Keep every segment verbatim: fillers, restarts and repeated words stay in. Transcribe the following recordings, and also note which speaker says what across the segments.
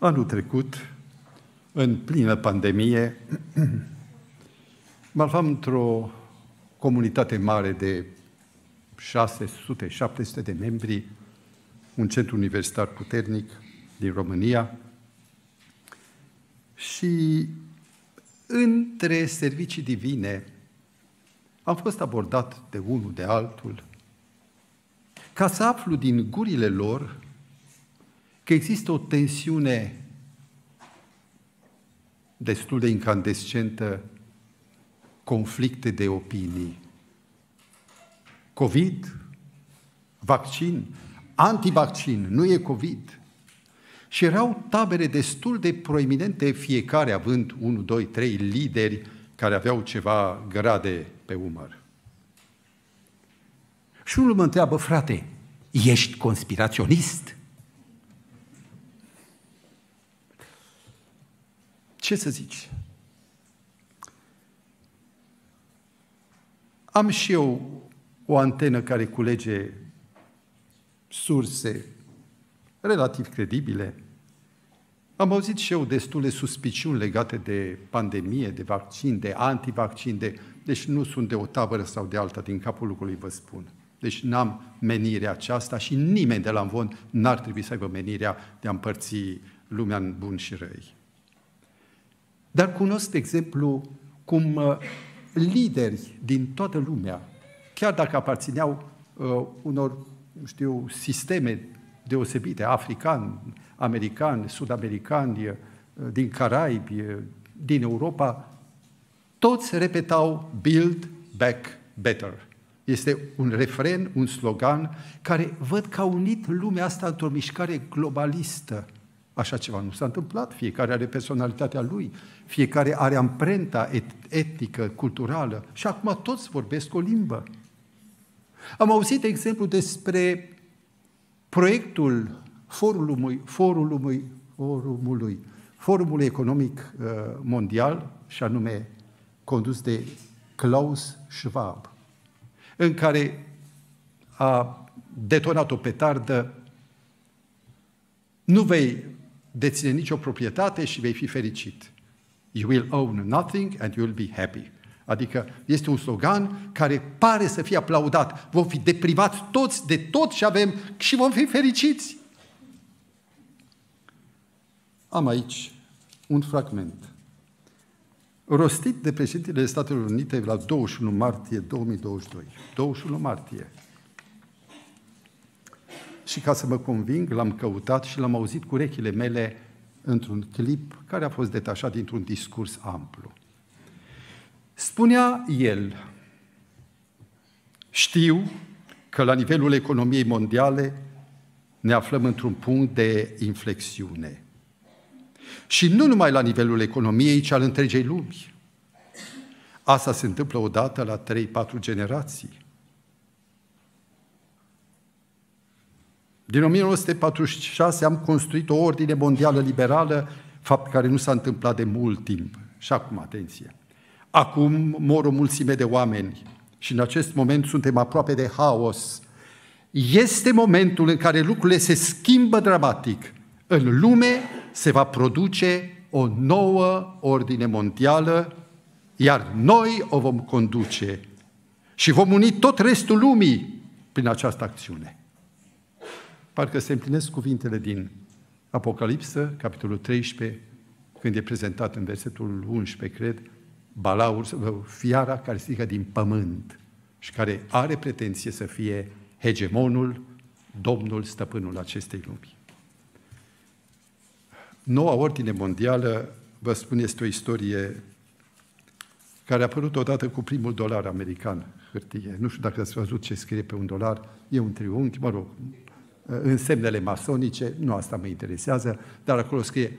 Speaker 1: Anul trecut, în plină pandemie, mă aflam într-o comunitate mare de șase sute șapte sute de membri, un centru universitar puternic din România, și între servicii divine am fost abordat de unul, de altul, ca să aflu din gurile lor că există o tensiune destul de incandescentă, conflicte de opinii. COVID, vaccin, antivaccin, nu e COVID. Și erau tabere destul de proeminente, fiecare având unu, doi, trei lideri care aveau ceva grade pe umăr. Și unul mă întreabă: frate, ești conspiraționist? Ce să zici? Am și eu o antenă care culege surse relativ credibile. Am auzit și eu destule suspiciuni legate de pandemie, de vaccin, de antivaccin, de... deci nu sunt de o tabără sau de alta, din capul lucrului vă spun. Deci n-am menirea aceasta și nimeni de la Amvon n-ar trebui să aibă menirea de a împărți lumea în buni și răi. Dar cunosc, de exemplu, cum lideri din toată lumea, chiar dacă aparțineau uh, unor, știu, sisteme deosebite, africani, americani, sud-americani, uh, din Caraibi, uh, din Europa, toți repetau Build Back Better. Este un refren, un slogan care văd că a unit lumea asta într-o mișcare globalistă. Așa ceva nu s-a întâmplat, fiecare are personalitatea lui, fiecare are amprenta et- etnică, culturală și acum toți vorbesc o limbă. Am auzit, de exemplu, despre proiectul forumului, forumului, forumului, forumului economic uh, mondial, și anume condus de Klaus Schwab, în care a detonat o petardă: nu vei deține nicio proprietate și vei fi fericit. You will own nothing and you will be happy. Adică este un slogan care pare să fie aplaudat. Vom fi deprivați toți de tot ce avem și vom fi fericiți. Am aici un fragment rostit de președintele Statelor Unite la douăzeci și unu martie două mii douăzeci și doi. douăzeci și unu martie. Și ca să mă conving, l-am căutat și l-am auzit cu urechile mele într-un clip care a fost detașat dintr-un discurs amplu. Spunea el: știu că la nivelul economiei mondiale ne aflăm într-un punct de inflexiune. Și nu numai la nivelul economiei, ci al întregei lumi. Asta se întâmplă odată la trei patru generații. Din o mie nouă sute patruzeci și șase am construit o ordine mondială liberală, fapt care nu s-a întâmplat de mult timp. Și acum, atenție, acum mor o mulțime de oameni și în acest moment suntem aproape de haos. Este momentul în care lucrurile se schimbă dramatic. În lume se va produce o nouă ordine mondială, iar noi o vom conduce și vom uni tot restul lumii prin această acțiune. Parcă se împlinesc cuvintele din Apocalipsă, capitolul treisprezece, când e prezentat în versetul unsprezece, cred, Balaur, fiara care strică din pământ și care are pretenție să fie hegemonul, domnul, stăpânul acestei lumi. Noua ordine mondială, vă spun, este o istorie care a apărut odată cu primul dolar american, hârtie. Nu știu dacă ați văzut ce scrie pe un dolar, e un triunghi, mă rog, în semnele masonice, nu asta mă interesează, dar acolo scrie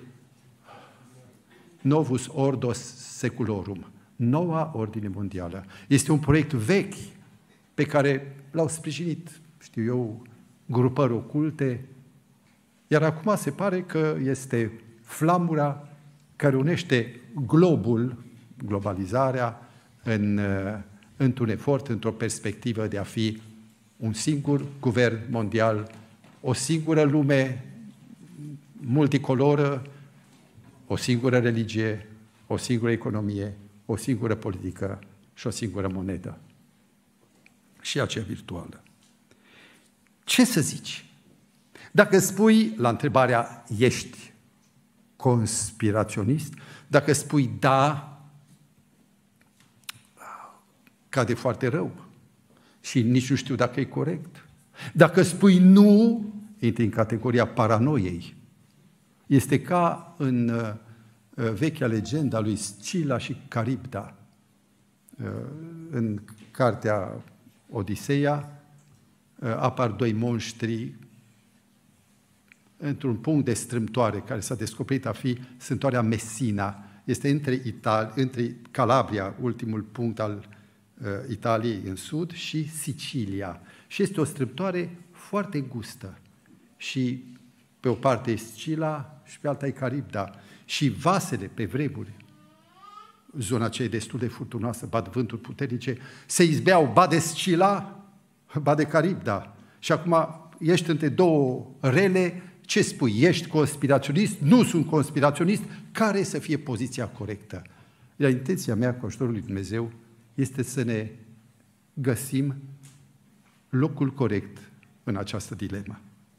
Speaker 1: Novus Ordos Seculorum, noua ordine mondială. Este un proiect vechi pe care l-au sprijinit, știu eu, grupări oculte, iar acum se pare că este flamura care unește globul, globalizarea, în, într-un efort, într-o perspectivă de a fi un singur guvern mondial, o singură lume multicoloră, o singură religie, o singură economie, o singură politică și o singură monedă. Și aceea virtuală. Ce să zici? Dacă spui la întrebarea ești conspiraționist, dacă spui da, cade foarte rău și nici nu știu dacă e corect. Dacă spui nu, intri în categoria paranoiei. Este ca în uh, vechea legenda lui Scila și Caribda, uh, în cartea Odiseea, uh, apar doi monștri într-un punct de strâmtoare care s-a descoperit a fi strâmtoarea Messina. Este între, Itali- între Calabria, ultimul punct al uh, Italiei în sud, și Sicilia. Și este o strâmtoare foarte gustă. Și pe o parte e Scila și pe alta e Caribda. Și vasele pe vremuri, zona aceea e destul de furtunoasă, bat vânturi puternice, se izbeau ba de Scila, ba de Caribda. Și acum ești între două rele, ce spui? Ești conspiraționist? Nu sunt conspiraționist? Care să fie poziția corectă? Iar intenția mea, cu ajutorul lui Dumnezeu, este să ne găsim locul corect în această dilemă.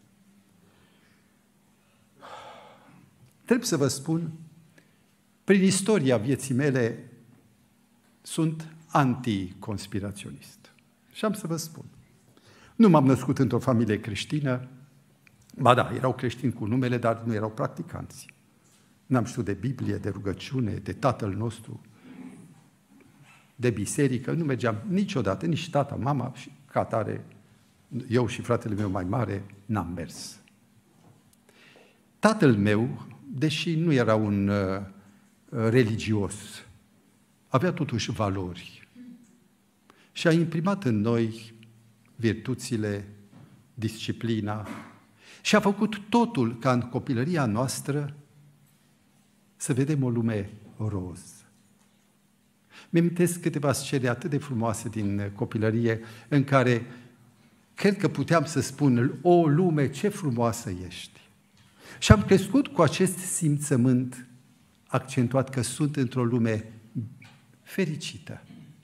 Speaker 1: Trebuie să vă spun, prin istoria vieții mele sunt anticonspiraționist. Și am să vă spun. Nu m-am născut într-o familie creștină, ba da, erau creștini cu numele, dar nu erau practicanți. N-am știut de Biblie, de rugăciune, de Tatăl nostru, de biserică, nu mergeam niciodată, nici tata, mama, și ca tare, eu și fratele meu mai mare, n-am mers. Tatăl meu, deși nu era un uh, religios, avea totuși valori și a imprimat în noi virtuțile, disciplina și a făcut totul ca în copilăria noastră să vedem o lume roz. Mi-amintesc câteva scene atât de frumoase din copilărie în care cred că puteam să spun, o lume, ce frumoasă ești. Și am crescut cu acest simțământ accentuat că sunt într-o lume fericită.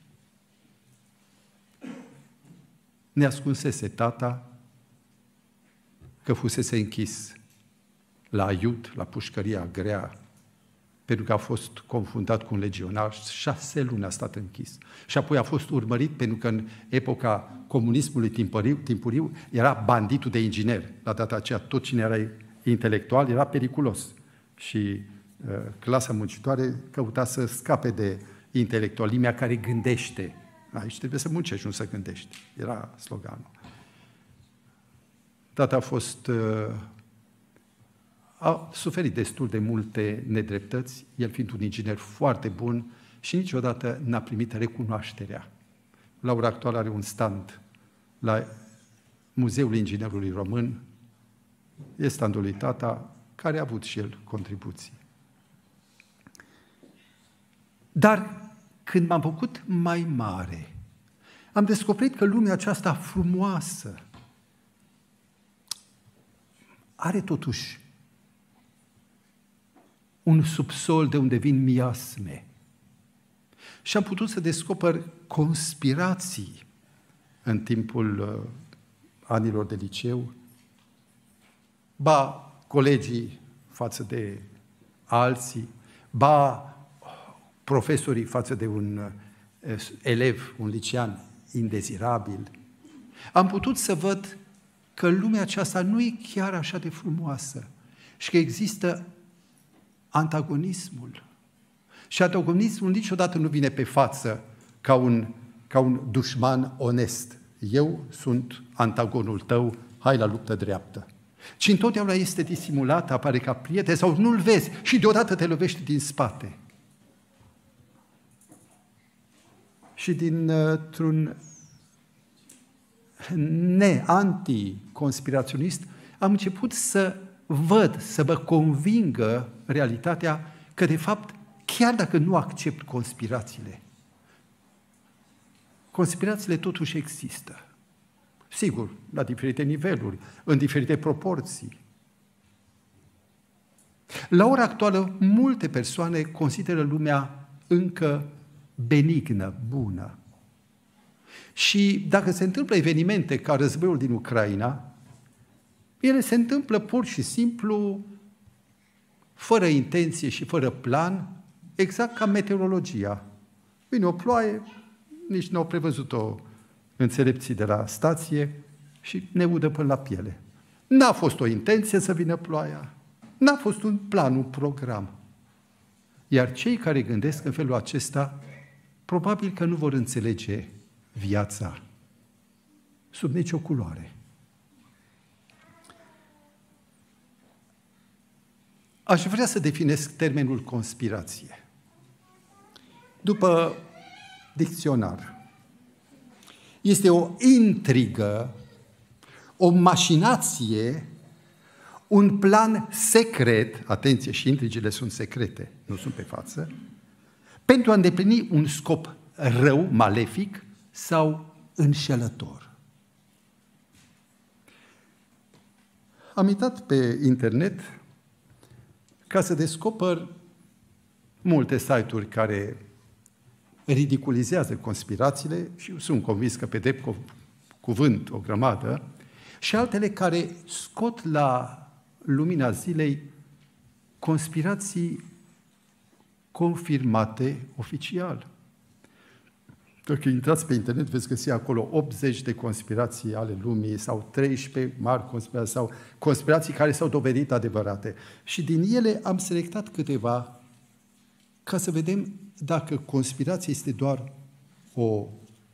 Speaker 1: Ne ascunsese tata că fusese închis la Aiud, la pușcăria grea, pentru că a fost confundat cu un legionar, șase luni a stat închis. Și apoi a fost urmărit pentru că în epoca comunismului timpuriu, timpuriu era banditul de inginer. La data aceea tot cine era intelectual era periculos. Și uh, clasa muncitoare căuta să scape de intelectualimea care gândește. Aici trebuie să muncești, nu să gândești. Era sloganul. Tata a fost... Uh, a suferit destul de multe nedreptăți, el fiind un inginer foarte bun și niciodată n-a primit recunoașterea. La ora actuală are un stand la Muzeul Inginerului Român, e standul lui tata, care a avut și el contribuții. Dar când m-am făcut mai mare, am descoperit că lumea aceasta frumoasă are totuși un subsol de unde vin miasme. Și am putut să descoper conspirații în timpul uh, anilor de liceu, ba colegii față de alții, ba profesorii față de un uh, elev, un licean indezirabil. Am putut să văd că lumea aceasta nu e chiar așa de frumoasă și că există antagonismul. Și antagonismul niciodată nu vine pe față ca un, ca un dușman onest. Eu sunt antagonul tău, hai la luptă dreaptă. Ci întotdeauna este disimulat, apare ca prieten sau nu-l vezi și deodată te lovești din spate. Și dintr-un ne-anticonspiraționist am început să văd, să mă convingă realitatea că, de fapt, chiar dacă nu accept conspirațiile, conspirațiile totuși există. Sigur, la diferite niveluri, în diferite proporții. La ora actuală, multe persoane consideră lumea încă benignă, bună. Și dacă se întâmplă evenimente ca războiul din Ucraina, ele se întâmplă pur și simplu, fără intenție și fără plan, exact ca meteorologia. Vine o ploaie, nici nu au prevăzut-o înțelepții de la stație și ne udă până la piele. N-a fost o intenție să vină ploaia, n-a fost un plan, un program. Iar cei care gândesc în felul acesta, probabil că nu vor înțelege viața sub nicio culoare. Aș vrea să definesc termenul conspirație. După dicționar, este o intrigă, o mașinație, un plan secret, atenție, și intrigile sunt secrete, nu sunt pe față, pentru a îndeplini un scop rău, malefic sau înșelător. Am intrat pe internet ca să descoper multe site-uri care ridiculizează conspirațiile și sunt convins că pe drept cuvânt o grămadă, și altele care scot la lumina zilei conspirații confirmate oficial. Dacă intrați pe internet, veți găsi acolo optzeci de conspirații ale lumii sau treisprezece mari conspirații sau conspirații care s-au dovedit adevărate. Și din ele am selectat câteva ca să vedem dacă conspirația este doar o,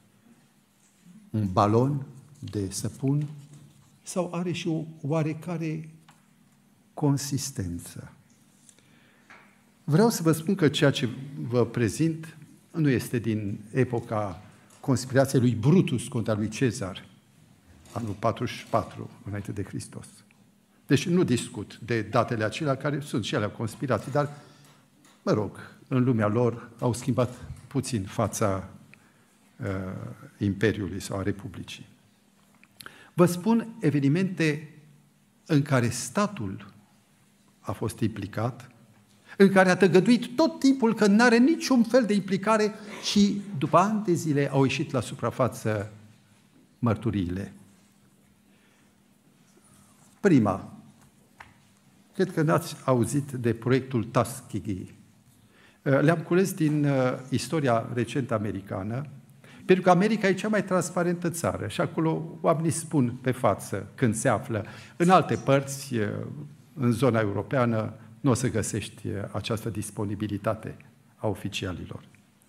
Speaker 1: un balon de săpun sau are și o oarecare consistență. Vreau să vă spun că ceea ce vă prezint nu este din epoca conspirației lui Brutus contra lui Cezar, anul patruzeci și patru înainte de Hristos. Deci nu discut de datele acelea care sunt și alea conspirații, dar, mă rog, în lumea lor au schimbat puțin fața uh, Imperiului sau a Republicii. Vă spun evenimente în care statul a fost implicat, în care a tăgăduit tot timpul că nu are niciun fel de implicare și după ani de zile au ieșit la suprafață mărturiile. Prima, cred că n-ați auzit de proiectul Tuskegee. Le-am cules din istoria recentă americană, pentru că America e cea mai transparentă țară și acolo oamenii spun pe față când se află. În alte părți, în zona europeană, nu o să găsești această disponibilitate a oficialilor.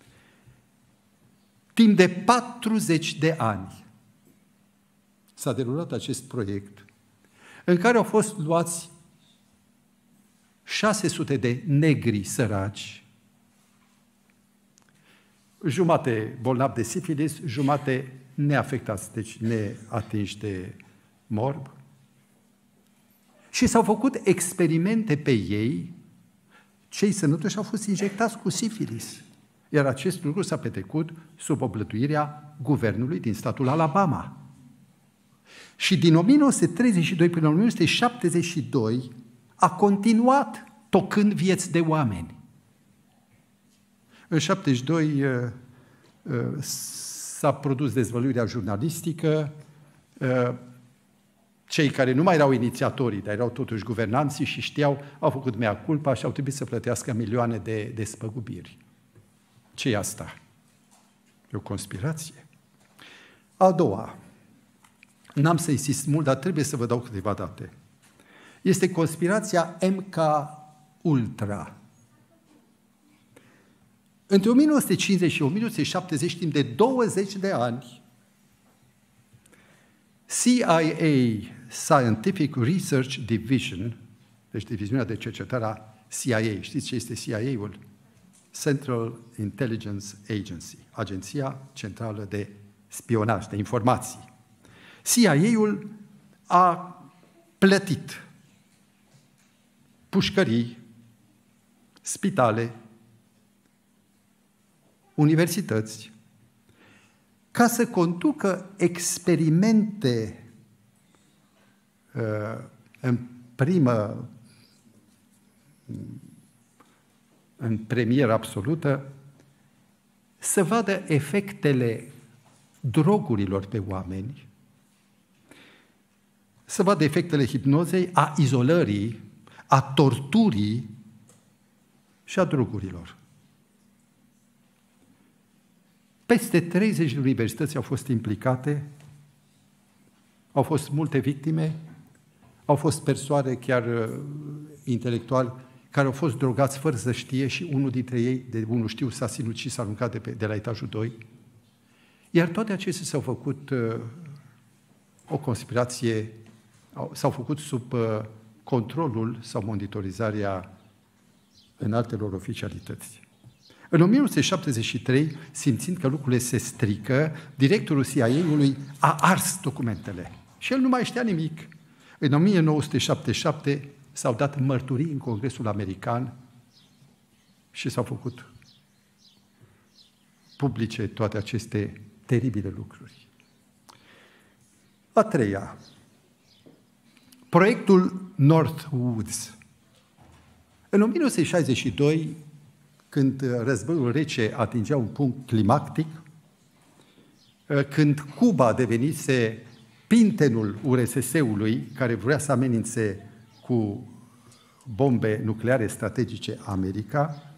Speaker 1: Timp de patruzeci de ani s-a derulat acest proiect în care au fost luați șase sute de negri săraci, jumate bolnavi de sifilis, jumate neafectați, deci neatinși de morb. Și s-au făcut experimente pe ei, cei sănătoși au fost injectați cu sifilis. Iar acest lucru s-a petrecut sub oblătuirea guvernului din statul Alabama. Și din o mie nouă sute treizeci și doi până în o mie nouă sute șaptezeci și doi a continuat tocând vieți de oameni. În șaptezeci și doi s-a produs dezvăluirea jurnalistică, cei care nu mai erau inițiatorii, dar erau totuși guvernanții și știau, au făcut mea culpa și au trebuit să plătească milioane de despăgubiri. Ce e asta? E o conspirație. A doua, n-am să insist mult, dar trebuie să vă dau câteva date. Este conspirația M K Ultra. Între o mie nouă sute cincizeci și o mie nouă sute șaptezeci, timp de douăzeci de ani, C I A, Scientific Research Division, deci diviziunea de cercetare a C I A, știți ce este C I A-ul? Central Intelligence Agency, Agenția Centrală de Spionaj, de Informații. C I A-ul a plătit pușcării, spitale, universități, ca să conducă experimente uh, în primă în premieră absolută, să vadă efectele drogurilor pe oameni, să vadă efectele hipnozei, a izolării, a torturii și a drogurilor. Peste treizeci de universități au fost implicate, au fost multe victime, au fost persoane chiar uh, intelectuali care au fost drogați fără să știe și unul dintre ei, de unul știu, s-a sinucis, s-a aruncat de, pe, de la etajul doi. Iar toate acestea s-au făcut uh, o conspirație, au, s-au făcut sub uh, controlul sau monitorizarea înaltelor oficialități. În o mie nouă sute șaptezeci și trei, simțind că lucrurile se strică, directorul C I A-ului a ars documentele. Și el nu mai știa nimic. În o mie nouă sute șaptezeci și șapte s-au dat mărturii în Congresul American și s-au făcut publice toate aceste teribile lucruri. A treia, proiectul Northwoods. În o mie nouă sute șaizeci și doi, când războiul rece atingea un punct climactic, când Cuba devenise pintenul U R S S-ului, care vrea să amenințe cu bombe nucleare strategice America,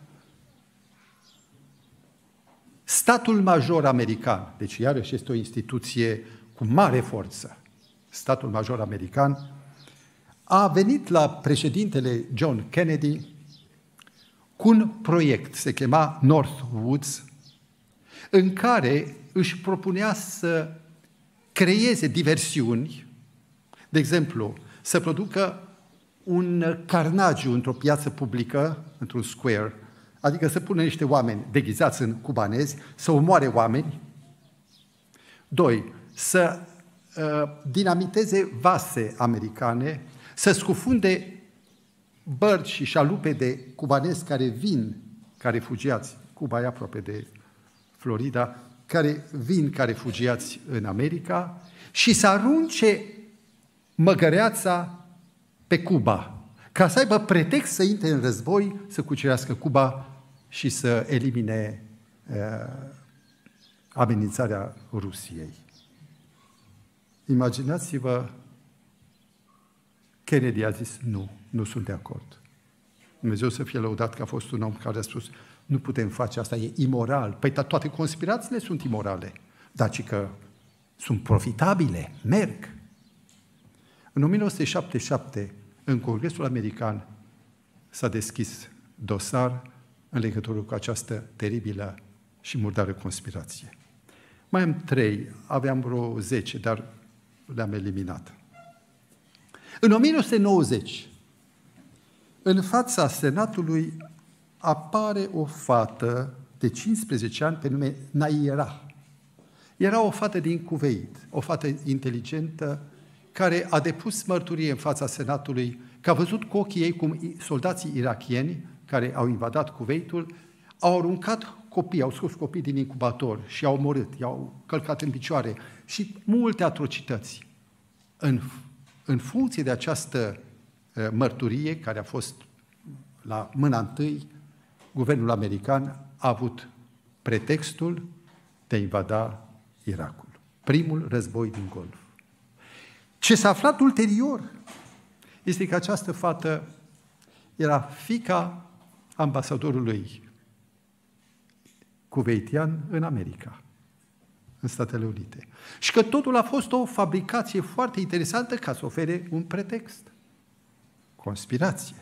Speaker 1: statul major american, deci iarăși este o instituție cu mare forță, statul major american, a venit la președintele John Kennedy cu un proiect, se chema Northwoods, în care își propunea să creeze diversiuni, de exemplu, să producă un carnagiu într-o piață publică, într-un square, adică să pună niște oameni deghizați în cubanezi, să omoare oameni. Doi, să uh, dinamiteze vase americane, să scufunde bărci și șalupe de cubanezi care vin, care refugiați, Cuba e aproape de Florida, care vin ca refugiați în America și să arunce măgăreața pe Cuba, ca să aibă pretext să intre în război, să cucerească Cuba și să elimine uh, amenințarea Rusiei. Imaginați-vă, Kennedy a zis, nu, nu sunt de acord. Dumnezeu să fie lăudat că a fost un om care a spus, nu putem face asta, e imoral. Păi toate conspirațiile sunt imorale, dar ci că sunt profitabile, merg. În o mie nouă sute șaptezeci și șapte, în Congresul American, s-a deschis dosar în legătură cu această teribilă și murdară conspirație. Mai am trei, aveam vreo zece, dar le-am eliminat. În o mie nouă sute nouăzeci, în fața Senatului apare o fată de cincisprezece ani pe nume Naira. Era o fată din Kuwait, o fată inteligentă, care a depus mărturie în fața Senatului că a văzut cu ochii ei cum soldații irakieni care au invadat Kuwaitul au aruncat copii, au scos copii din incubator și i-au omorât, i-au călcat în picioare și multe atrocități. În, în funcție de această uh, mărturie, care a fost la mâna întâi, guvernul american a avut pretextul de a invada Irakul. Primul război din Golf. Ce s-a aflat ulterior este că această fată era fiica ambasadorului kuwaitian în America, în Statele Unite. Și că totul a fost o fabricație foarte interesantă ca să ofere un pretext. Conspirație.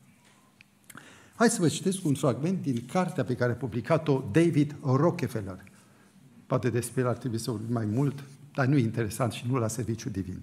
Speaker 1: Hai să vă citesc un fragment din cartea pe care a publicat-o David Rockefeller. Poate despre el ar trebui să vorbim mai mult, dar nu e interesant și nu la serviciu divin.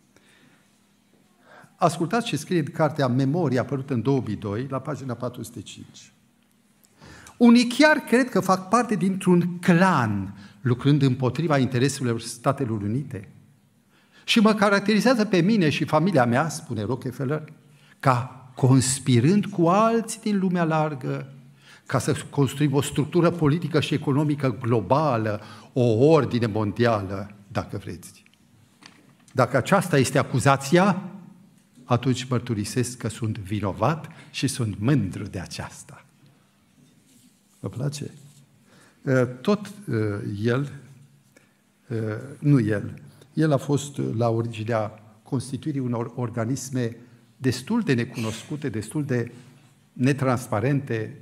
Speaker 1: Ascultați ce scrie în cartea Memoria, apărută în două mii doi, la pagina patru sute cinci. Unii chiar cred că fac parte dintr-un clan, lucrând împotriva intereselor Statelor Unite. Și mă caracterizează pe mine și familia mea, spune Rockefeller, ca conspirând cu alții din lumea largă, ca să construim o structură politică și economică globală, o ordine mondială, dacă vreți. Dacă aceasta este acuzația, atunci mărturisesc că sunt vinovat și sunt mândru de aceasta. Vă place? Tot el, nu el, el a fost la originea constituirii unor organisme destul de necunoscute, destul de netransparente,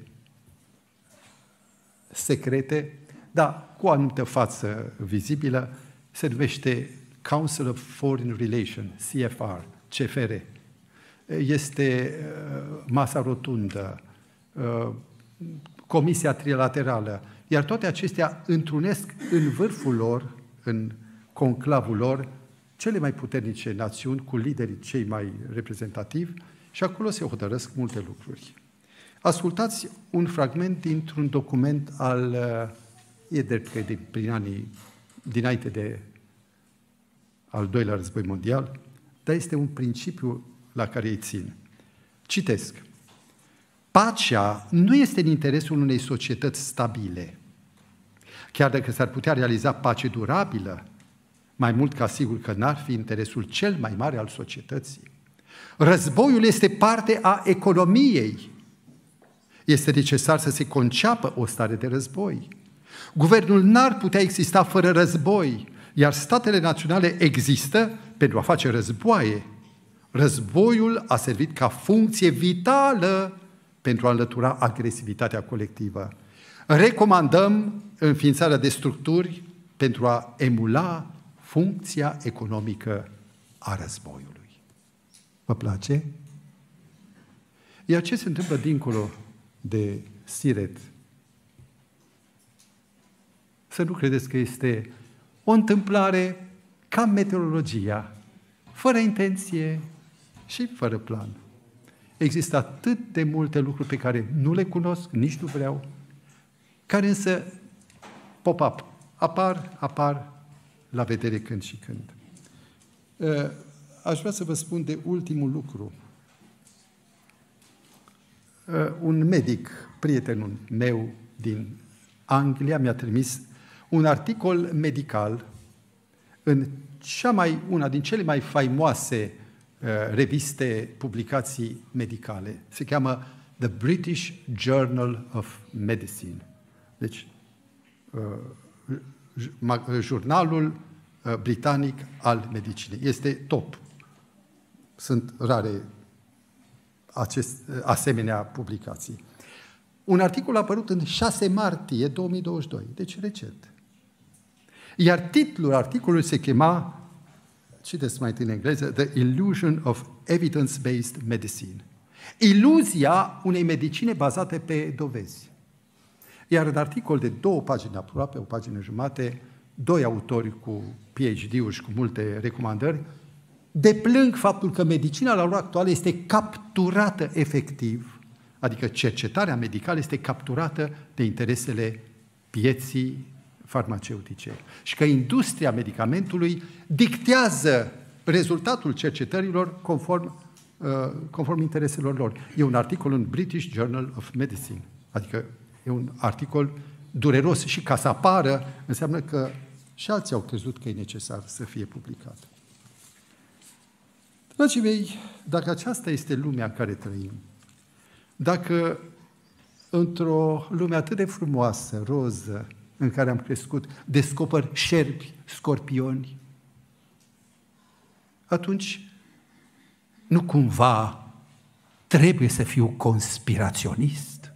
Speaker 1: secrete, dar cu o anumită față vizibilă, se numește Council of Foreign Relations, C F R, C F R. Este masa rotundă, Comisia Trilaterală, iar toate acestea întrunesc în vârful lor, în conclavul lor, cele mai puternice națiuni cu liderii cei mai reprezentativi și acolo se hotărăsc multe lucruri. Ascultați un fragment dintr-un document al, e drept că e de, prin anii dinainte de al doilea război mondial, dar este un principiu la care îi țin. Citesc. Pacea nu este în interesul unei societăți stabile. Chiar dacă s-ar putea realiza pace durabilă, mai mult ca sigur că n-ar fi interesul cel mai mare al societății. Războiul este parte a economiei. Este necesar să se conceapă o stare de război. Guvernul n-ar putea exista fără război, iar statele naționale există pentru a face războaie. Războiul a servit ca funcție vitală pentru a înlătura agresivitatea colectivă. Recomandăm înființarea de structuri pentru a emula funcția economică a războiului. Vă place? Iar ce se întâmplă dincolo de Siret? Să nu credeți că este o întâmplare ca meteorologia, fără intenție și fără plan. Există atât de multe lucruri pe care nu le cunosc, nici nu vreau, care însă pop-up, apar, apar la vedere când și când. Aș vrea să vă spun de ultimul lucru. Un medic, prietenul meu din Anglia, mi-a trimis un articol medical în cea mai, una din cele mai faimoase uh, reviste, publicații medicale. Se cheamă The British Journal of Medicine. Deci, uh, jurnalul uh, britanic al medicinei. Este top. Sunt rare acest, asemenea publicații. Un articol a apărut în șase martie două mii douăzeci și doi, deci recent. Iar titlul articolului se chema, citeți mai întâi în engleză, The Illusion of Evidence-Based Medicine. Iluzia unei medicine bazate pe dovezi. Iar în articol de două pagini aproape, o pagină jumate, doi autori cu P H D-uri și cu multe recomandări, deplâng faptul că medicina la ora actuală este capturată efectiv, adică cercetarea medicală este capturată de interesele pieții farmaceutice și că industria medicamentului dictează rezultatul cercetărilor conform, uh, conform intereselor lor. E un articol în British Journal of Medicine, adică e un articol dureros și ca să apară înseamnă că și alții au crezut că e necesar să fie publicat. Dragii mei, dacă aceasta este lumea în care trăim, dacă într-o lume atât de frumoasă, roză, în care am crescut, descoper șerpi, scorpioni, atunci nu cumva trebuie să fiu conspiraționist?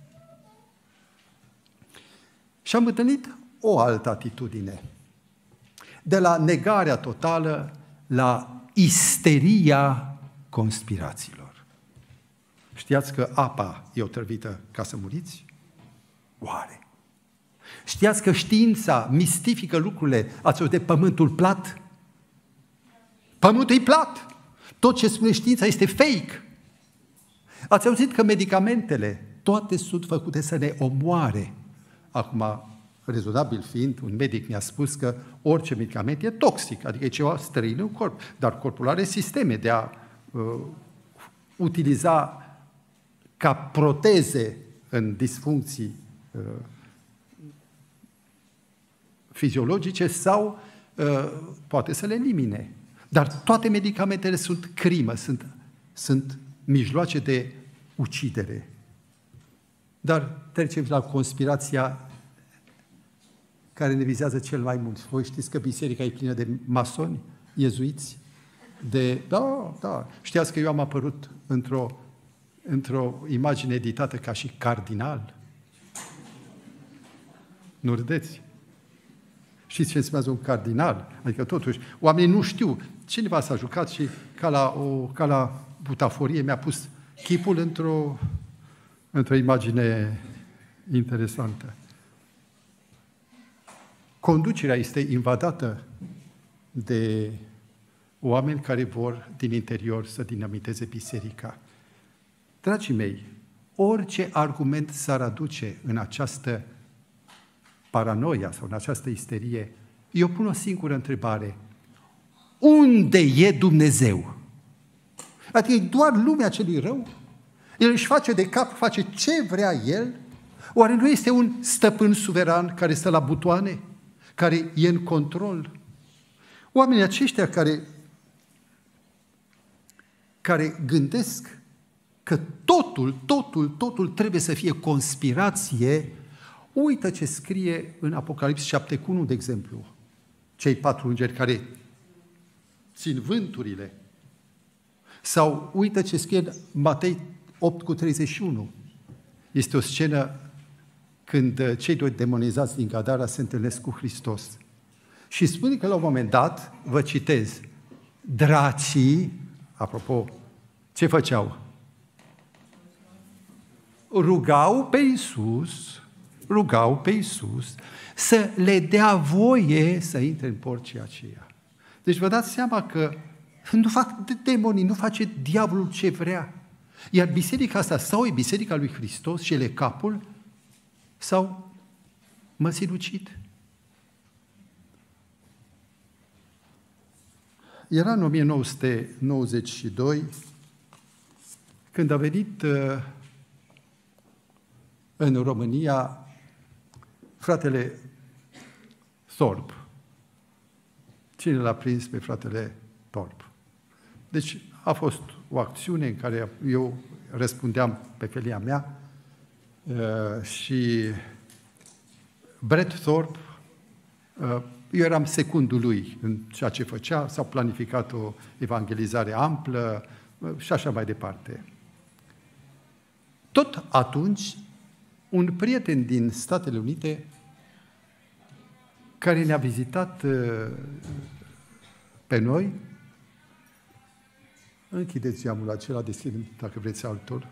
Speaker 1: Și am întâlnit o altă atitudine, de la negarea totală la isteria conspirațiilor. Știați că apa e otrăvită ca să muriți? Oare? Știați că știința mistifică lucrurile? Ați auzit de pământul plat? Pământul e plat! Tot ce spune știința este fake! Ați auzit că medicamentele, toate sunt făcute să ne omoare. Acum, rezonabil fiind, un medic mi-a spus că orice medicament e toxic, adică e ceva străin în corp, dar corpul are sisteme de a uh, utiliza ca proteze în disfuncții uh, fiziologice sau uh, poate să le elimine. Dar toate medicamentele sunt crimă, sunt sunt mijloace de ucidere. Dar trecem la conspirația care ne vizează cel mai mult. Voi știți că biserica e plină de masoni, iezuiți, de... Da, da. Știați că eu am apărut într-o, într-o imagine editată ca și cardinal? Nu râdeți? Știți ce înseamnă un cardinal? Adică totuși, oamenii nu știu. Cineva s-a jucat și ca la, o, ca la butaforie mi-a pus chipul într-o, într-o imagine interesantă. Conducerea este invadată de oameni care vor din interior să dinamiteze biserica. Dragii mei, orice argument s-ar aduce în această paranoia sau în această isterie, eu pun o singură întrebare. Unde e Dumnezeu? Adică e doar lumea celui rău? El își face de cap, face ce vrea El? Oare nu este un stăpân suveran care stă la butoane? Care e în control? Oamenii aceștia care, care gândesc că totul, totul, totul trebuie să fie conspirație, uită ce scrie în Apocalips șapte cu unu, de exemplu. Cei patru îngeri care țin vânturile. Sau uită ce scrie în Matei opt cu treizeci și unu. Este o scenă când cei doi demonizați din Gadara se întâlnesc cu Hristos. Și spune că la un moment dat, vă citez, dracii, apropo, ce făceau? Rugau pe Iisus, rugau pe Iisus să le dea voie să intre în porcii aceia. Deci vă dați seama că nu fac demonii, nu face diavolul ce vrea. Iar biserica asta sau e biserica lui Hristos și el e capul, sau mă sinucid. Era în o mie nouă sute nouăzeci și doi când a venit uh, în România fratele Thorpe. Cine l-a prins pe fratele Thorpe? Deci a fost o acțiune în care eu răspundeam pe felia mea uh, și Brett Thorpe, uh, eu eram secundul lui în ceea ce făcea, s-a planificat o evangelizare amplă uh, și așa mai departe. Tot atunci, un prieten din Statele Unite care ne-a vizitat uh, pe noi, închideți geamul acela, deschidem dacă vreți altul.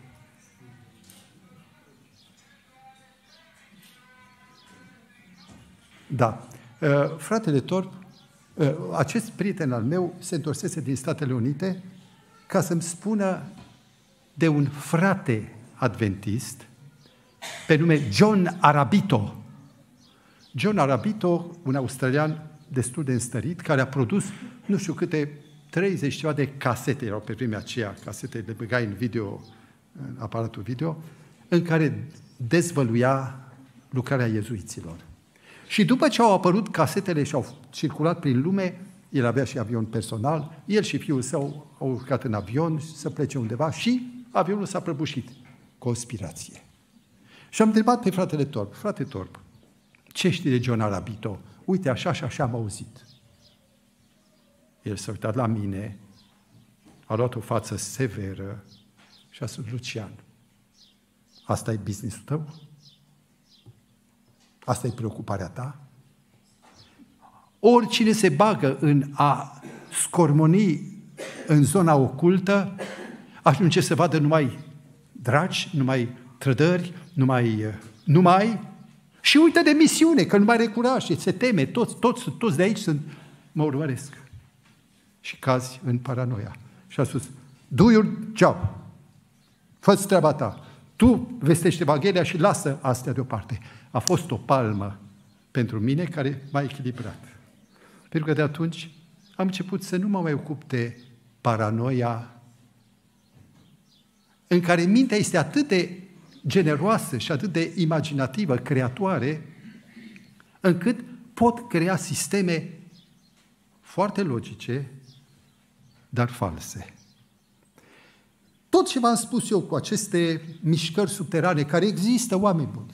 Speaker 1: Da. Uh, fratele Thorpe, uh, acest prieten al meu se întorsese din Statele Unite ca să-mi spună de un frate adventist pe nume John Arabito. John Arabito, un australian destul de înstărit, care a produs nu știu câte treizeci ceva de casete, erau pe vremea aceea, casete le băgai în video, în aparatul video, în care dezvăluia lucrarea iezuiților. Și după ce au apărut casetele și au circulat prin lume, el avea și avion personal, el și fiul său au urcat în avion să plece undeva și avionul s-a prăbușit. Conspirație. Și am întrebat pe fratele Thorpe, frate Thorpe, ce știi de John Arabito? Uite, așa și așa am auzit. El s-a uitat la mine, a luat o față severă și a spus, Lucian, asta e business-ul tău? Asta e preocuparea ta? Oricine se bagă în a scormoni în zona ocultă, ajunge să vadă numai dragi, numai trădări, numai, numai, și uită de misiune, că nu mai are curaj, se teme, toți, toți, toți de aici sunt, mă urmăresc. Și cazi în paranoia. Și a spus, do your job, fă-ți treaba ta, tu vestește Evanghelia și lasă astea deoparte. A fost o palmă pentru mine care m-a echilibrat. Pentru că de atunci am început să nu mă mai ocup de paranoia în care mintea este atât de generoasă și atât de imaginativă, creatoare, încât pot crea sisteme foarte logice, dar false. tot ce v-am spus eu cu aceste mișcări subterane, care există, oameni buni.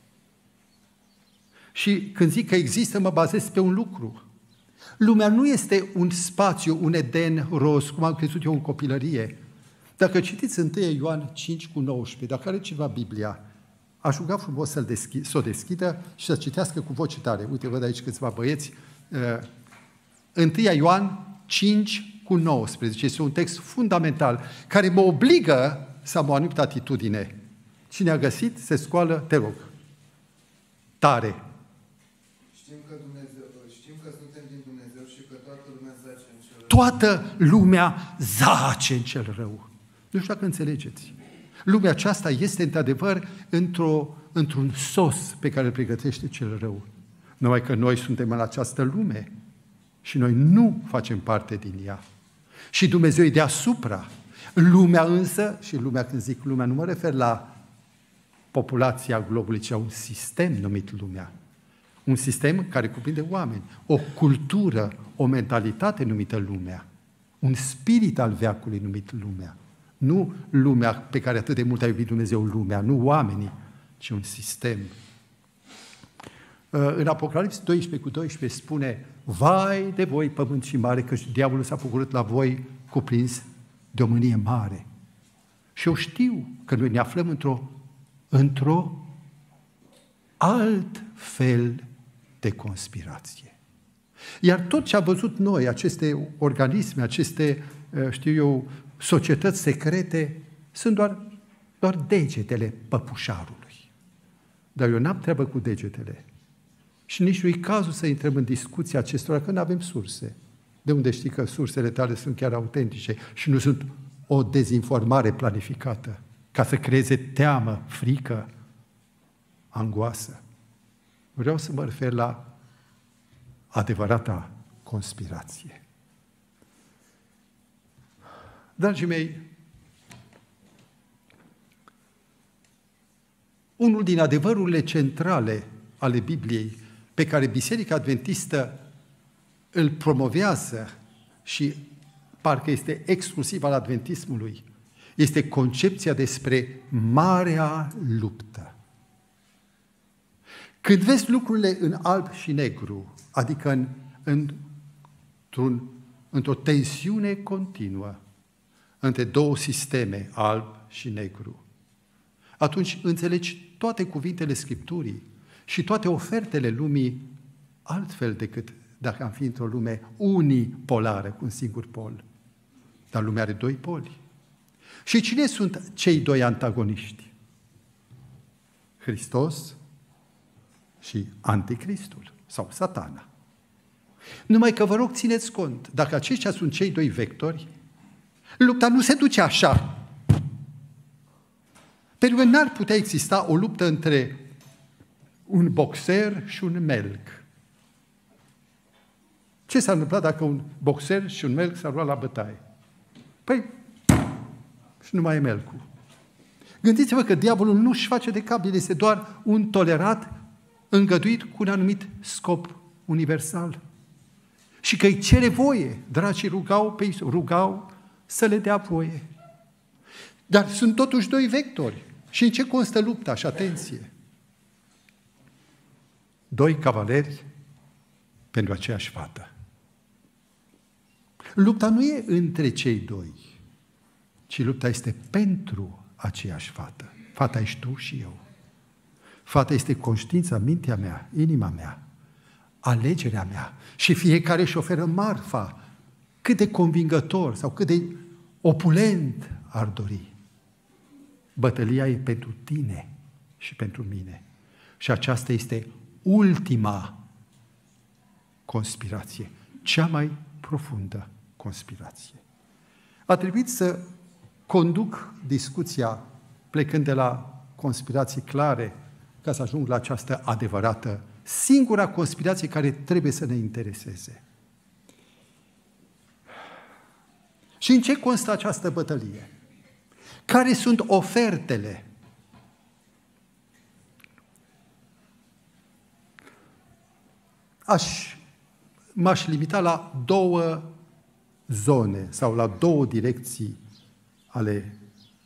Speaker 1: Și când zic că există, mă bazez pe un lucru. Lumea nu este un spațiu, un Eden roz, cum am crezut eu în copilărie. Dacă citiți întâi Ioan cinci cu nouăsprezece, dacă are ceva Biblia, aș ruga frumos să-l deschid, să o deschidă și să citească cu voce tare. Uite, văd aici câțiva băieți. întâi Ioan cinci cu nouăsprezece. Este un text fundamental care mă obligă să am o anumită atitudine. Cine a găsit, se scoală, te rog. Tare.
Speaker 2: Știm că, Dumnezeu, știm că suntem din Dumnezeu și că toată lumea zace în cel rău.
Speaker 1: Toată lumea zace în cel rău. Nu știu dacă înțelegeți. Lumea aceasta este, într-adevăr, într-o, într-un sos pe care îl pregătește cel rău. Numai că noi suntem în această lume și noi nu facem parte din ea. Și Dumnezeu e deasupra. Lumea însă, și lumea, când zic lumea, nu mă refer la populația globului, ci la un sistem numit lumea. Un sistem care cuprinde oameni, o cultură, o mentalitate numită lumea, un spirit al veacului numit lumea. Nu lumea pe care atât de mult a iubit Dumnezeu, lumea, nu oamenii, ci un sistem. În Apocalips doisprezece cu doisprezece spune: vai de voi, pământ și mare, că diavolul s-a făcut la voi cuprins de o mânie mare. Și eu știu că noi ne aflăm într-o, într-o alt fel de conspirație. Iar tot ce am văzut noi, aceste organisme, aceste, știu eu, societăți secrete, sunt doar, doar degetele păpușarului. Dar eu n-am treabă cu degetele. Și nici nu-i cazul să intrăm în discuția acestora, că nu avem surse. De unde știi că sursele tale sunt chiar autentice și nu sunt o dezinformare planificată, ca să creeze teamă, frică, angoasă. Vreau să mă refer la adevărata conspirație. Dragii mei, unul din adevărurile centrale ale Bibliei, pe care Biserica Adventistă îl promovează și parcă este exclusiv al adventismului, este concepția despre marea luptă. Când vezi lucrurile în alb și negru, adică în, în, într-un, într-o tensiune continuă între două sisteme, alb și negru, atunci înțelegi toate cuvintele Scripturii și toate ofertele lumii altfel decât dacă am fi într-o lume unipolară, cu un singur pol. Dar lumea are doi poli. Și cine sunt cei doi antagoniști? Hristos și Anticristul sau Satana. Numai că vă rog, țineți cont, dacă aceștia sunt cei doi vectori, lupta nu se duce așa. Pentru că n-ar putea exista o luptă între un boxer și un melc. Ce s-a întâmplat dacă un boxer și un melc s-ar lua la bătaie? Păi, și nu mai e melcul. Gândiți-vă că diavolul nu își face de cap, el este doar un tolerat, îngăduit cu un anumit scop universal. Și că îi cere voie. Dracii rugau pe Iisus, rugau să le dea voie. Dar sunt totuși doi vectori. Și în ce constă lupta? Și atenție! Doi cavaleri pentru aceeași fată. Lupta nu e între cei doi, ci lupta este pentru aceeași fată. Fata ești tu și eu. Fata este conștiința, mintea mea, inima mea, alegerea mea. Și fiecare își oferă marfa, cât de convingător sau cât de opulent ar dori. Bătălia e pentru tine și pentru mine. Și aceasta este ultima conspirație, cea mai profundă conspirație. A trebuit să conduc discuția plecând de la conspirații clare ca să ajung la această adevărată, singura conspirație care trebuie să ne intereseze. Și în ce constă această bătălie? Care sunt ofertele? Aș, m-aș limita la două zone sau la două direcții ale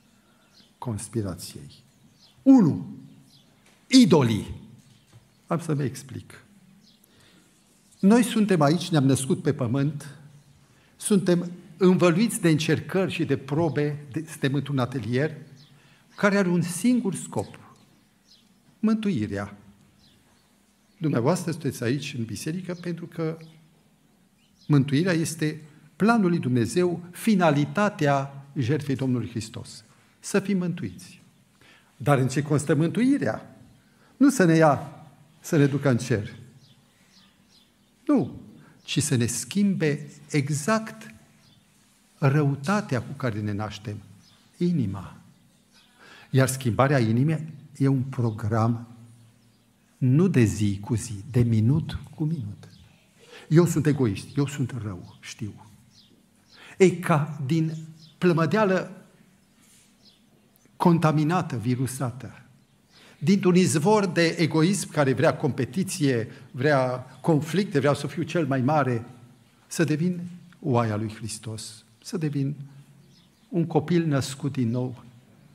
Speaker 1: conspirației. unu. Idolii. Am să vă explic. Noi suntem aici, ne-am născut pe pământ, suntem învăluiți de încercări și de probe, de, suntem într-un atelier care are un singur scop, mântuirea. Dumneavoastră sunteți aici în biserică pentru că mântuirea este planul lui Dumnezeu, finalitatea jertfei Domnului Hristos. Să fim mântuiți. Dar în ce constă mântuirea? Nu să ne ia, să ne ducă în cer. Nu, ci să ne schimbe exact răutatea cu care ne naștem, inima. Iar schimbarea inimii e un program nu de zi cu zi, de minut cu minut. Eu sunt egoist, eu sunt rău, știu. Ei, ca din plămădeală contaminată, virusată, dintr-un izvor de egoism care vrea competiție, vrea conflicte, vreau să fiu cel mai mare, să devin oaia lui Hristos, să devin un copil născut din nou.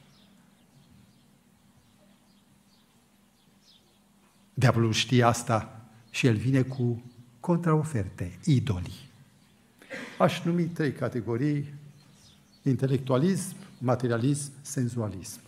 Speaker 1: Diavolul știe asta și el vine cu contraoferte, idolii. Aș numi trei categorii: intelectualism, materialism, senzualism.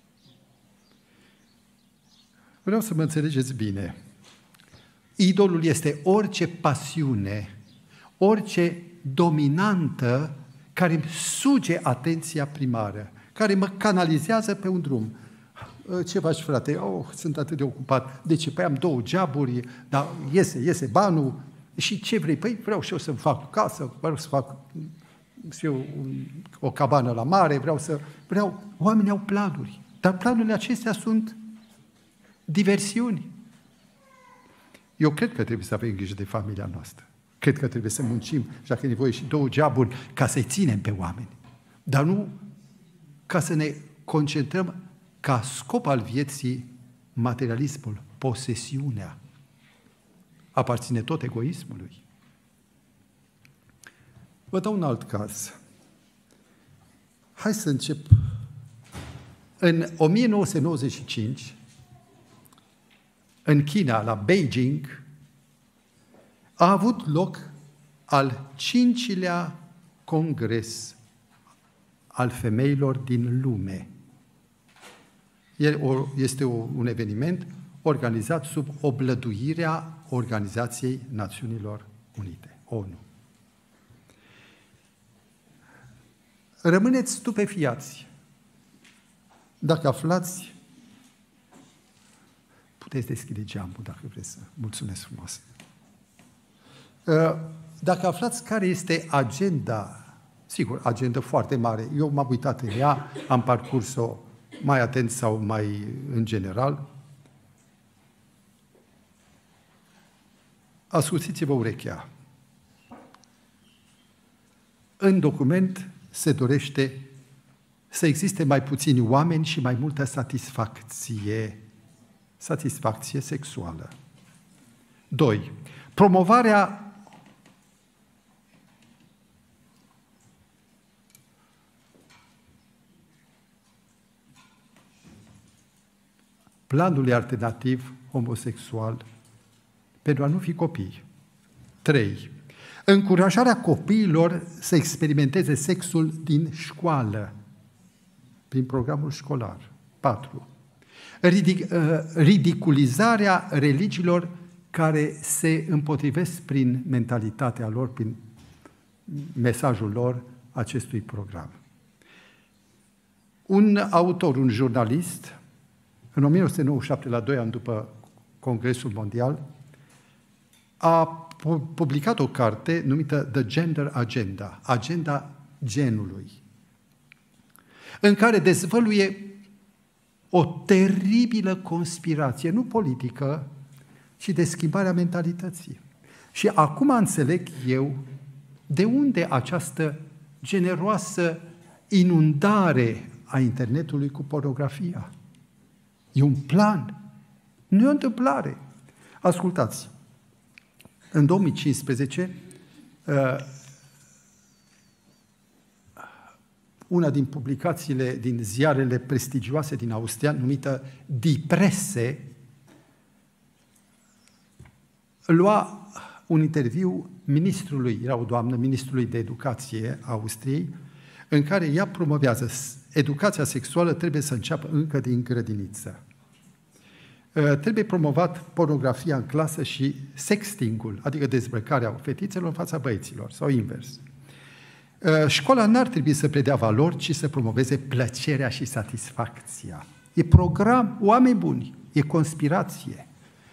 Speaker 1: Vreau să mă înțelegeți bine. Idolul este orice pasiune, orice dominantă care îmi suge atenția primară, care mă canalizează pe un drum. Ce faci, frate? Oh, sunt atât de ocupat. De ce? Păi am două joburi, dar iese, iese banul. Și ce vrei? Păi vreau și eu să-mi fac o casă, vreau să fac și eu o cabană la mare, vreau să... Vreau... Oamenii au planuri, dar planurile acestea sunt diversiuni. Eu cred că trebuie să avem grijă de familia noastră. Cred că trebuie să muncim, și dacă e nevoie și două joburi, ca să-i ținem pe oameni. Dar nu ca să ne concentrăm ca scop al vieții materialismul, posesiunea. Aparține tot egoismului. Vă dau un alt caz. Hai să încep. În o mie nouă sute nouăzeci și cinci, în China, la Beijing, a avut loc al cincilea congres al femeilor din lume. Este un eveniment organizat sub oblăduirea Organizației Națiunilor Unite, ONU. Rămâneți stupefiați dacă aflați, puteți deschide geamul dacă vreți să, mulțumesc frumos. Dacă aflați care este agenda, sigur, agenda foarte mare, eu m-am uitat în ea, am parcurs-o mai atent sau mai în general, ascultiți-vă urechea. În document se dorește să existe mai puțini oameni și mai multă satisfacție, satisfacție sexuală. Doi. Promovarea planului alternativ homosexual pentru a nu fi copii. Trei. Încurajarea copiilor să experimenteze sexul din școală, prin programul școlar. Patru. Ridic, ridiculizarea religiilor care se împotrivesc prin mentalitatea lor, prin mesajul lor acestui program. Un autor, un jurnalist, în o mie nouă sute nouăzeci și șapte, la doi ani după Congresul Mondial, a publicat o carte numită The Gender Agenda, Agenda genului, în care dezvăluie o teribilă conspirație, nu politică, ci de schimbarea mentalității. Și acum înțeleg eu de unde această generoasă inundare a internetului cu pornografia. E un plan, nu e o întâmplare. Ascultați, în două mii cincisprezece, una din publicațiile din ziarele prestigioase din Austria, numită Die Presse, lua un interviu ministrului, era o doamnă, ministrului de educație a Austriei, în care ea promovează educația sexuală trebuie să înceapă încă din grădiniță. Trebuie promovat pornografia în clasă și sextingul, adică dezbrăcarea fetițelor în fața băieților, sau invers. Școala n-ar trebui să predea valori, ci să promoveze plăcerea și satisfacția. E program, oameni buni, e conspirație.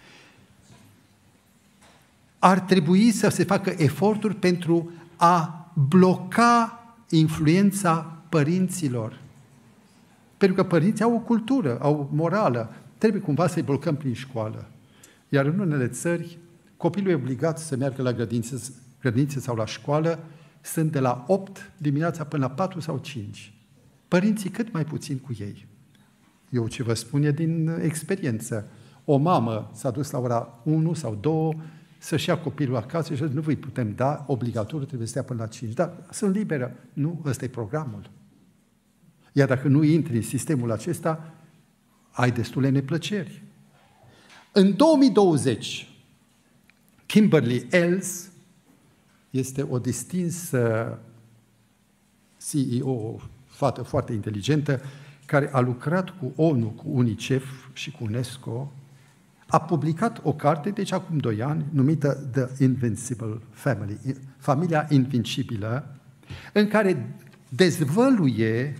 Speaker 1: Ar trebui să se facă eforturi pentru a bloca influența părinților. Pentru că părinții au o cultură, au o morală. Trebuie cumva să-i blocăm prin școală. Iar în unele țări, copilul e obligat să meargă la grădiniță, grădiniță sau la școală, sunt de la opt dimineața până la patru sau cinci. Părinții cât mai puțin cu ei. Eu ce vă spun e din experiență. O mamă s-a dus la ora unu sau două să-și ia copilul acasă și nu vă putem da, obligatoriu trebuie să stea până la cinci. Dar sunt liberă. Nu, ăsta e programul. Iar dacă nu intri în sistemul acesta, ai destule neplăceri. În două mii douăzeci, Kimberly Els este o distinsă C E O, o fată foarte inteligentă, care a lucrat cu ONU, cu UNICEF și cu UNESCO, a publicat o carte, deci acum doi ani, numită The Invincible Family, Familia Invincibilă, în care dezvăluie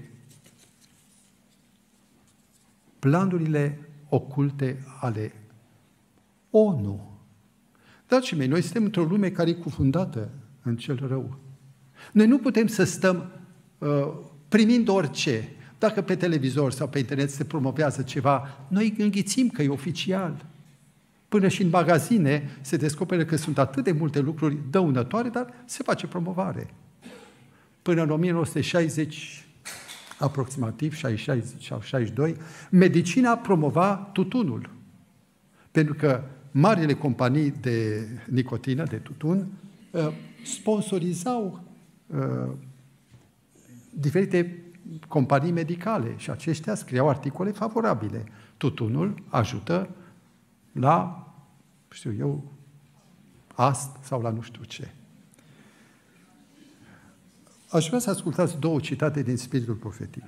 Speaker 1: planurile oculte ale ONU. Dragii mei, noi suntem într-o lume care e cufundată în cel rău. Noi nu putem să stăm uh, primind orice. Dacă pe televizor sau pe internet se promovează ceva, noi înghițim că e oficial. Până și în magazine se descoperă că sunt atât de multe lucruri dăunătoare, dar se face promovare. Până în o mie nouă sute șaizeci, aproximativ, șaizeci sau șaizeci și doi, medicina promova tutunul. Pentru că marile companii de nicotină, de tutun, sponsorizau diferite companii medicale și aceștia scriau articole favorabile. Tutunul ajută la, știu eu, ast sau la nu știu ce. Aș vrea să ascultați două citate din Spiritul Profetic.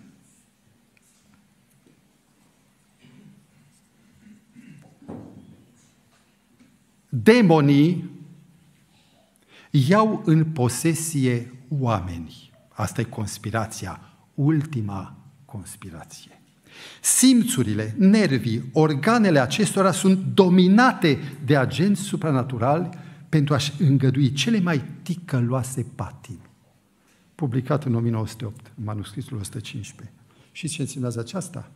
Speaker 1: Demonii iau în posesie oamenii. Asta e conspirația, ultima conspirație. Simțurile, nervii, organele acestora sunt dominate de agenți supranaturali pentru a-și îngădui cele mai ticăloase patimi. Publicat în o mie nouă sute opt, în manuscrisul o sută cincisprezece. Și ce înseamnă aceasta?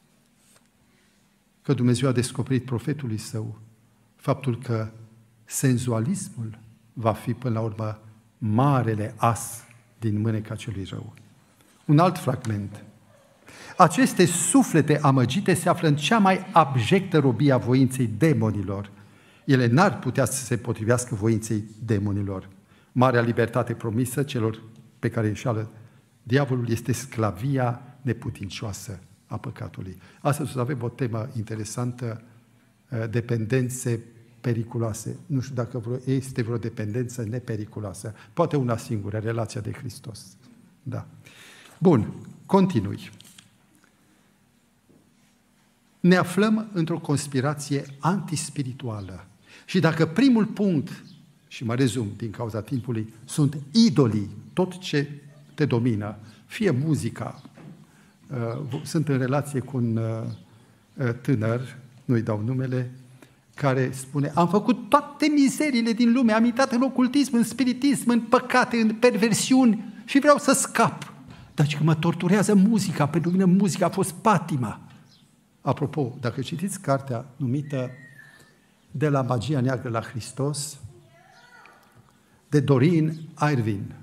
Speaker 1: Că Dumnezeu a descoperit profetului său faptul că senzualismul va fi până la urmă marele as din mâneca celui rău. Un alt fragment. Aceste suflete amăgite se află în cea mai abjectă robie a voinței demonilor. Ele n-ar putea să se potrivească voinței demonilor. Marea libertate promisă celor pe care înșală diavolul este sclavia neputincioasă a păcatului. Astăzi avem o temă interesantă, dependențe periculoase. Nu știu dacă vreo, este vreo dependență nepericuloasă. Poate una singură, relația de Hristos. Da. Bun, continui. Ne aflăm într-o conspirație antispirituală. Și dacă primul punct, și mă rezum din cauza timpului, sunt idolii, tot ce te domină, fie muzica, sunt în relație cu un tânăr, nu-i dau numele, care spune, am făcut toate mizerile din lume, am intrat în ocultism, în spiritism, în păcate, în perversiuni și vreau să scap. Dar că mă torturează muzica, pentru mine muzica a fost patima. Apropo, dacă citiți cartea numită De la magia neagră la Hristos, de Doreen Irvin,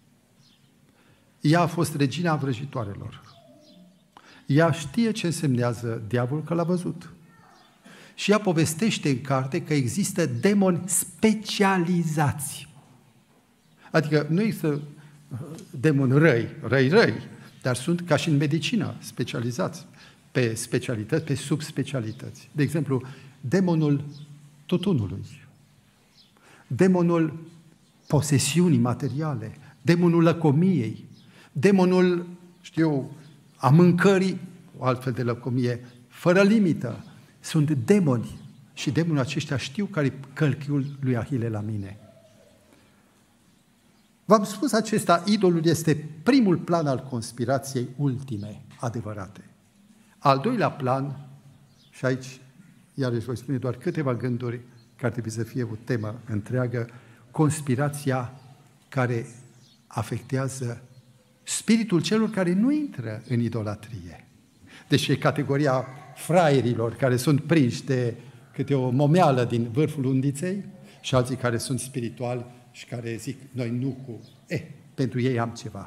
Speaker 1: ea a fost regina vrăjitoarelor. Ea știe ce însemnează diavolul, că l-a văzut. Și ea povestește în carte că există demoni specializați. Adică nu există demoni răi, răi, răi, dar sunt ca și în medicină, specializați pe specialități, pe subspecialități. De exemplu, demonul tutunului, demonul posesiunii materiale, demonul lăcomiei, demonul, știu, a mâncării, o altfel de lăcomie, fără limită. Sunt demoni și demonii aceștia știu care-i călchiul lui Ahile la mine. V-am spus acesta, idolul este primul plan al conspirației ultime, adevărate. Al doilea plan, și aici iarăși voi spune doar câteva gânduri, care trebuie să fie o temă întreagă, conspirația care afectează spiritul celor care nu intră în idolatrie. Deci e categoria fraierilor care sunt prinși de câte o momeală din vârful undiței și alții care sunt spirituali și care zic, noi nu cu... Eh, pentru ei am ceva.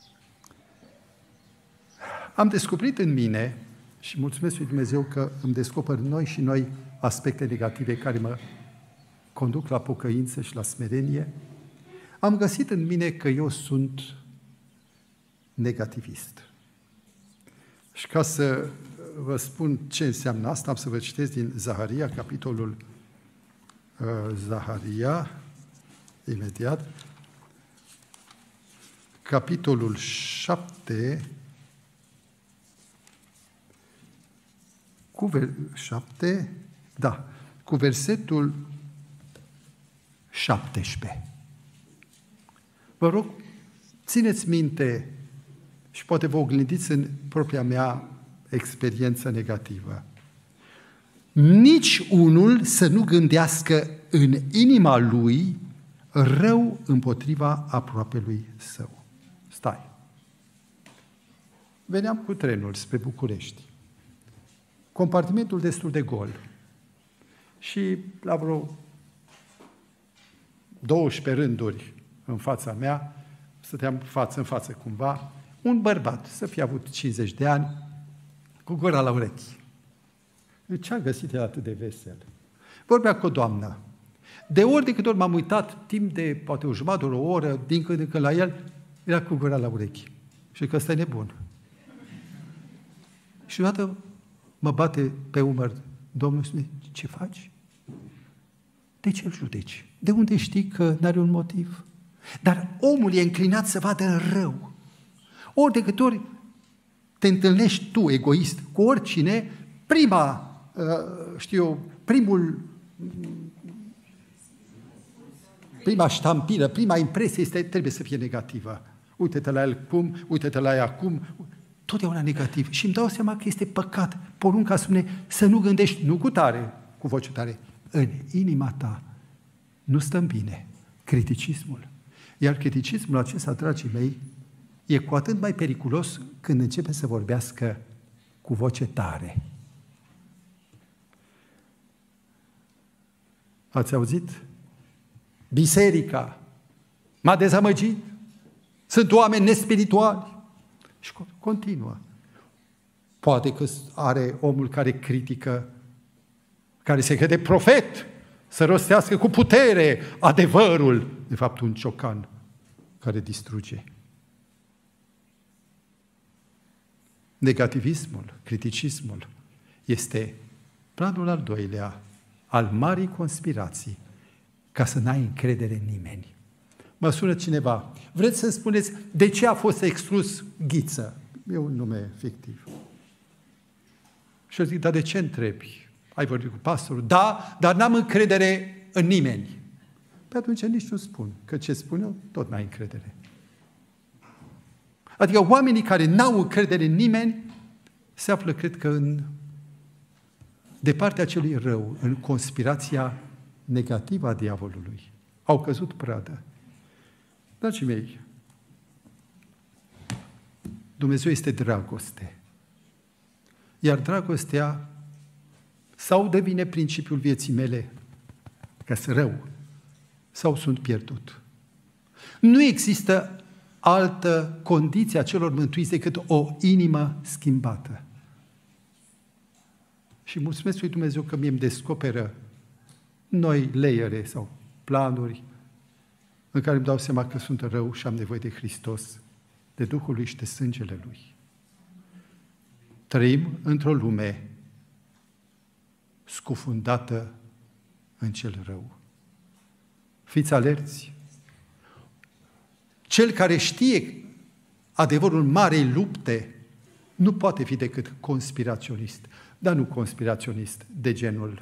Speaker 1: Am descoperit în mine, și mulțumesc lui Dumnezeu că îmi descoper noi și noi aspecte negative care mă conduc la pocăință și la smerenie, am găsit în mine că eu sunt negativist. Și ca să vă spun ce înseamnă asta, am să vă citesc din Zaharia, capitolul uh, Zaharia, imediat, capitolul șapte, cu ver- șapte, da, cu versetul șaptesprezece. Vă rog, țineți minte și poate vă oglindiți în propria mea experiență negativă. Nici unul să nu gândească în inima lui rău împotriva aproapelui său. Stai. Veneam cu trenul spre București. Compartimentul destul de gol. Și la vreo douăsprezece rânduri în fața mea, stăteam față în față cumva, un bărbat, să fie avut cincizeci de ani, cu gura la urechi. Ce-a găsit el atât de vesel? Vorbea cu o doamnă. De ori de câte ori m-am uitat, timp de poate o jumătate, o oră, din când în când la el, era cu gura la urechi. Și că ăsta e nebun. Și deodată mă bate pe umăr Domnul și spune, ce faci? De ce îl judeci? De unde știi că n-are un motiv? Dar omul e înclinat să vadă în rău. Ori de câte ori te întâlnești tu, egoist, cu oricine, prima, știu eu, primul, prima ștampilă, prima impresie este, trebuie să fie negativă. Uite-te la el cum, uite-te la ea acum, totdeauna negativ. Și îmi dau seama că este păcat. Porunca spune să nu gândești, nu cu tare, cu voce tare, în inima ta nu stă bine criticismul. Iar criticismul acesta, dragii mei, e cu atât mai periculos când începe să vorbească cu voce tare. Ați auzit? Biserica m-a dezamăgit. Sunt oameni nespirituali. Și continuă. Poate că are omul care critică, care se crede profet, să rostească cu putere adevărul, de fapt un ciocan care distruge. Negativismul, criticismul este planul al doilea al marii conspirații ca să n-ai încredere în nimeni. Mă sună cineva, vreți să spuneți de ce a fost exclus Ghiță? E un nume fictiv. Și eu zic, dar de ce întrebi? Ai vorbit cu pastorul? Da, dar n-am încredere în nimeni. Pe atunci nici nu spun, că ce spun eu, tot n-ai încredere. Adică oamenii care n-au încredere în nimeni se află, cred că, în, de partea celui rău, în conspirația negativă a diavolului. Au căzut pradă. Dragii mei, Dumnezeu este dragoste. Iar dragostea sau devine principiul vieții mele, că sunt rău, sau sunt pierdut. Nu există altă condiție a celor mântuiți decât o inimă schimbată. Și mulțumesc lui Dumnezeu că mie îmi descoperă noi layere sau planuri în care îmi dau seama că sunt rău și am nevoie de Hristos, de Duhul Lui și de sângele Lui. Trăim într-o lume scufundată în cel rău. Fiți alerți! Cel care știe adevărul marei lupte nu poate fi decât conspiraționist, dar nu conspiraționist de genul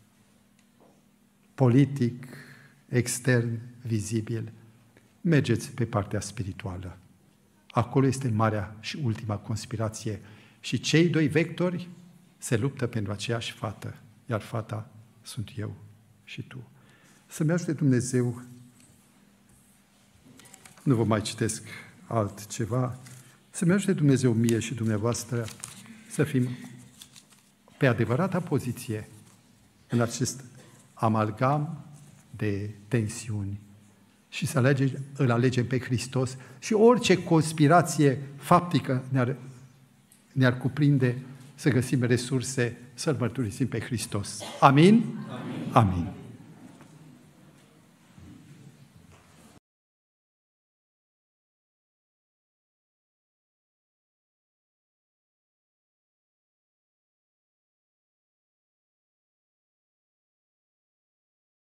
Speaker 1: politic, extern, vizibil. Mergeți pe partea spirituală. Acolo este marea și ultima conspirație. Și cei doi vectori se luptă pentru aceeași fată, iar fata sunt eu și tu. Să-mi ajute Dumnezeu, nu vă mai citesc altceva, să-mi ajute Dumnezeu mie și dumneavoastră să fim pe adevărata poziție în acest amalgam de tensiuni și să alegem, îl alegem pe Hristos și orice conspirație faptică ne-ar, ne-ar cuprinde să găsim resurse să-L mărturisim pe Hristos. Amin? Amin. Amin.